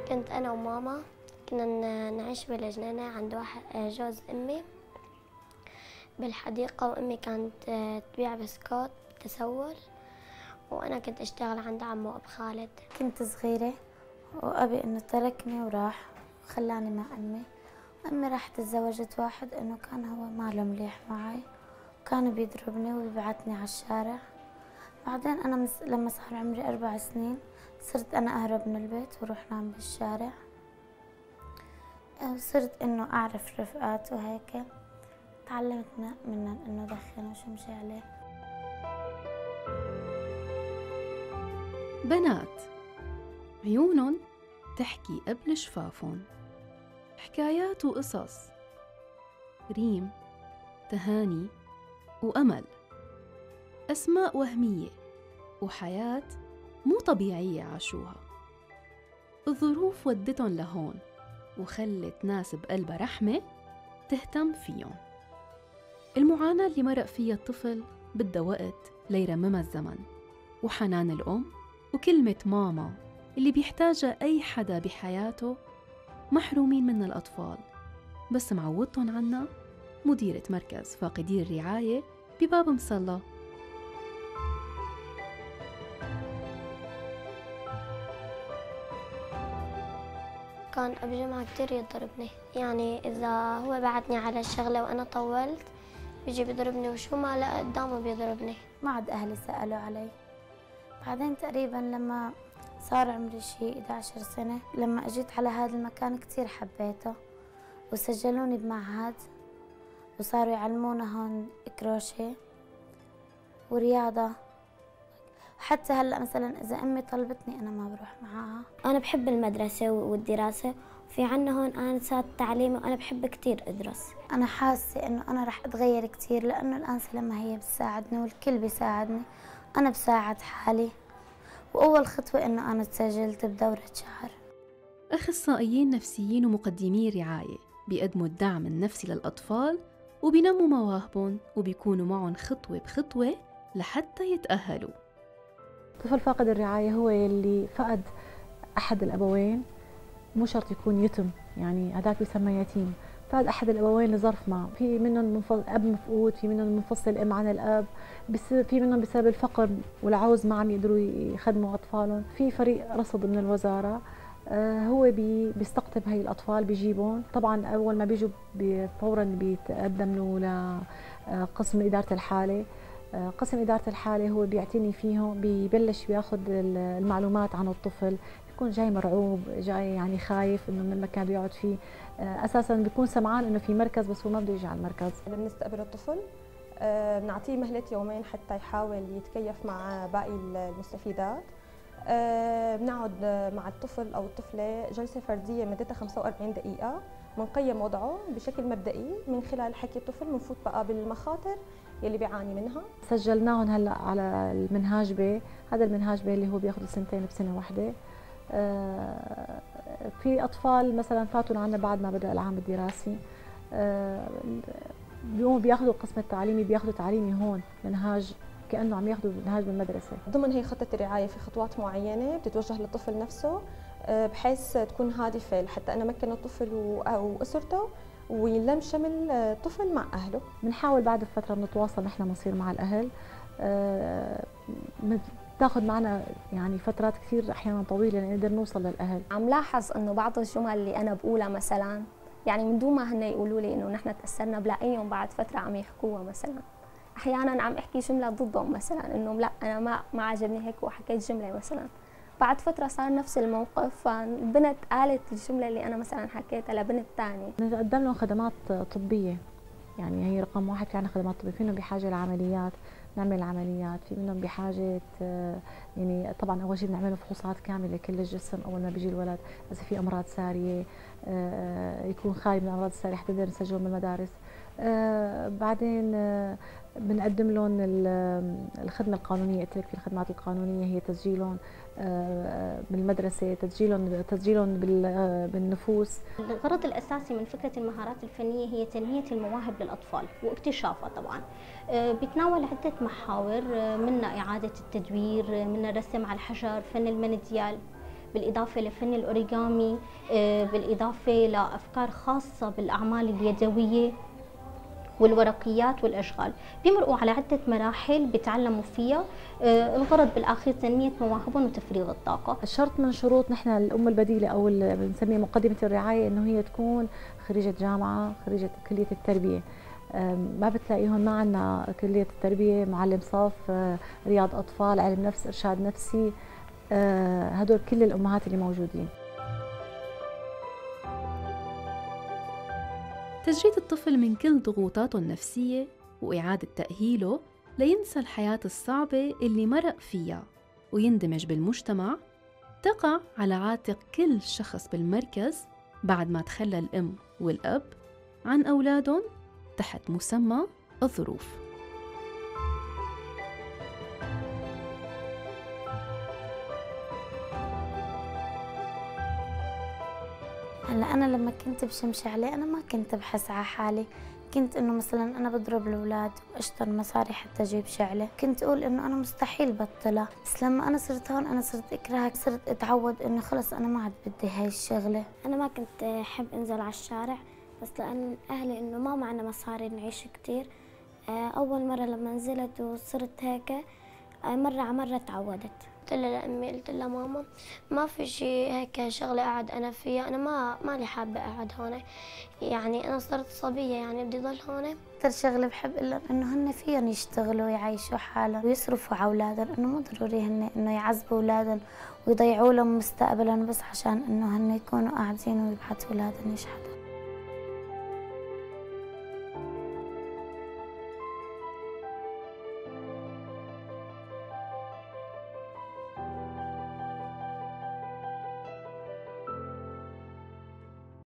كنت أنا وماما كنا نعيش بالجنينة عند واحد جوز أمي بالحديقة، وأمي كانت تبيع بسكوت تسول، وأنا كنت أشتغل عند عمو وأب خالد. كنت صغيرة وأبي إنه تركني وراح وخلاني مع أمي، وأمي راحت تزوجت واحد إنه كان هو ماله مليح معي، وكان بيضربني ويبعتني على الشارع. بعدين أنا لما صار عمري 4 سنين صرت أنا أهرب من البيت وأروح نام بالشارع، وصرت إنه أعرف رفقات وهيك. تعلمت منهم إنه دخن وشمشي عليه. بنات عيونن تحكي قبل شفافن، حكايات وقصص، ريم، تهاني وأمل، أسماء وهمية وحياة مو طبيعية عاشوها. الظروف ودتن لهون وخلت ناس بقلبها رحمة تهتم فيهم. المعاناة اللي مرق فيها الطفل بدها وقت ليرممها الزمن، وحنان الأم وكلمة ماما اللي بيحتاجها أي حدا بحياته محرومين من الأطفال، بس معودتن عنا مديرة مركز فاقدي الرعاية بباب مصلى. كان أبو جمعة كتير يضربني، يعني إذا هو بعتني على الشغلة وأنا طولت بيجي بيضربني، وشو ما لقى قدامه بيضربني. ما عاد أهلي سألوا علي. بعدين تقريبا لما صار عمري شي 11 سنة، لما أجيت على هذا المكان كتير حبيته، وسجلوني بمعهد وصاروا يعلمونا هون كروشيه ورياضة. حتى هلأ مثلا إذا أمي طلبتني أنا ما بروح معاها. أنا بحب المدرسة والدراسة، في عنا هون آنسات تعليمي وأنا بحب كتير أدرس. أنا حاسة إنه أنا رح أتغير كتير، لأنه الأنسة لما هي بتساعدني والكل بيساعدني أنا بساعد حالي. وأول خطوة إنه أنا تسجلت بدورة شهر. أخصائيين نفسيين ومقدمي رعاية بيقدموا الدعم النفسي للأطفال وبينموا مواهبهم وبيكونوا معهم خطوة بخطوة لحتى يتأهلوا. طفل فاقد الرعاية هو اللي فقد أحد الأبوين، مو شرط يكون يتم، يعني هذاك بيسمى يتيم. فقد أحد الأبوين لظرف ما، في منهم أب مفقود، في منهم منفصل الأم عن الأب، في منهم بسبب الفقر والعوز ما عم يقدروا يخدموا أطفالهم. في فريق رصد من الوزارة هو بيستقطب هاي الأطفال، بيجيبهم. طبعا أول ما بيجوا فورا بيتقدموا لقسم إدارة الحالة. قسم إدارة الحالة هو بيعتني فيهم، بيبلش بياخذ المعلومات عن الطفل، بيكون جاي مرعوب، جاي يعني خايف انه من المكان اللي بيقعد فيه. اساسا بيكون سمعان انه في مركز بس هو ما بده يجي على المركز. بنستقبل الطفل، بنعطيه مهلة يومين حتى يحاول يتكيف مع باقي المستفيدات. بنقعد مع الطفل او الطفله جلسه فرديه مدتها 45 دقيقه، بنقيم وضعه بشكل مبدئي. من خلال حكي الطفل بنفوت بقى بالمخاطر يلي بيعاني منها. سجلناهم هلا على المنهاج ب، هذا المنهاج ب اللي هو بياخذ سنتين بسنه واحده. في اطفال مثلا فاتوا عنا بعد ما بدا العام الدراسي، بيقوموا بياخذوا القسم التعليمي، بياخذوا تعليمي هون، منهاج كانه عم ياخذوا منهاج بالمدرسه. ضمن هي خطه الرعايه في خطوات معينه بتتوجه للطفل نفسه، بحيث تكون هادفه لحتى انا امكن الطفل واسرته ويلم شمل الطفل مع اهله. بنحاول بعد فتره بنتواصل نحن بنصير مع الاهل، بتاخذ معنا يعني فترات كثير احيانا طويله لنقدر نوصل للاهل. عم لاحظ انه بعض الجمل اللي انا بقولها مثلا، يعني من دون ما هن يقولوا لي انه نحن تاثرنا، بلاقيهم بعد فتره عم يحكوها. مثلا احيانا عم احكي جمله ضدهم، مثلا انه لا انا ما عجبني هيك وحكيت جمله مثلا، بعد فتره صار نفس الموقف، فالبنت قالت الجمله اللي انا مثلا حكيتها لبنت ثانيه. نقدم لهم خدمات طبيه، يعني هي رقم واحد، في عندنا خدمات طبيه. في منهم بحاجه لعمليات نعمل عمليات، في منهم بحاجه يعني طبعا اول شيء بنعمل فحوصات كامله لكل الجسم اول ما بيجي الولد، اذا في امراض ساريه يكون خالي من الامراض الساريه حتى نقدر نسجلهم بالمدارس. بعدين بنقدم لهم الخدمه القانونيه. قلت لك في الخدمات القانونيه هي تسجيلهم بالمدرسه، تسجيلهم بالنفوس. الغرض الاساسي من فكره المهارات الفنيه هي تنميه المواهب للاطفال واكتشافها. طبعا بتناول عده محاور، منها اعاده التدوير، منها الرسم على الحجر، فن المنديال، بالإضافة لفن الأوريغامي، بالإضافة لأفكار خاصة بالأعمال اليدوية والورقيات والأشغال. بيمرقوا على عدة مراحل بيتعلموا فيها، الغرض بالآخر تنمية مواهبهم وتفريغ الطاقة. شرط من شروط نحن الأم البديلة أو اللي بنسميه مقدمة الرعاية إنه هي تكون خريجة جامعة، خريجة كلية التربية. ما بتلاقيهم، ما عندنا كلية التربية، معلم صف، رياض أطفال، علم نفس، إرشاد نفسي، هدول كل الأمهات اللي موجودين. تجريد الطفل من كل ضغوطاته النفسية وإعادة تأهيله لينسى الحياة الصعبة اللي مرق فيها ويندمج بالمجتمع، تقع على عاتق كل شخص بالمركز بعد ما تخلى الأم والأب عن أولادهم تحت مسمى الظروف. هلا أنا لما كنت بشمشي عليه أنا ما كنت بحس على حالي، كنت إنه مثلا أنا بضرب الأولاد وأشتر مصاري حتى أجيب شعلة، كنت أقول إنه أنا مستحيل بطلها، بس لما أنا صرت هون أنا صرت أكرهها، صرت أتعود إنه خلص أنا ما عاد بدي هاي الشغلة. أنا ما كنت أحب أنزل على الشارع، بس لأن أهلي إنه ما معنا مصاري نعيش كتير. أول مرة لما نزلت وصرت هيك مرة على مرة تعودت. قلت لها لأمي، قلت لها ماما ما في شيء هيك شغلة أقعد أنا فيها، أنا مالي حابة أقعد هون، يعني أنا صرت صبية يعني بدي ضل هون. أكثر شغلة بحب لهم إنه هن فيهم يشتغلوا ويعيشوا حالهم ويصرفوا على أولادهم، إنه مو ضروري هن إنه يعذبوا أولادهم ويضيعوا لهم مستقبلهم بس عشان إنه هن يكونوا قاعدين ويبعتوا أولادهم يشحتوا.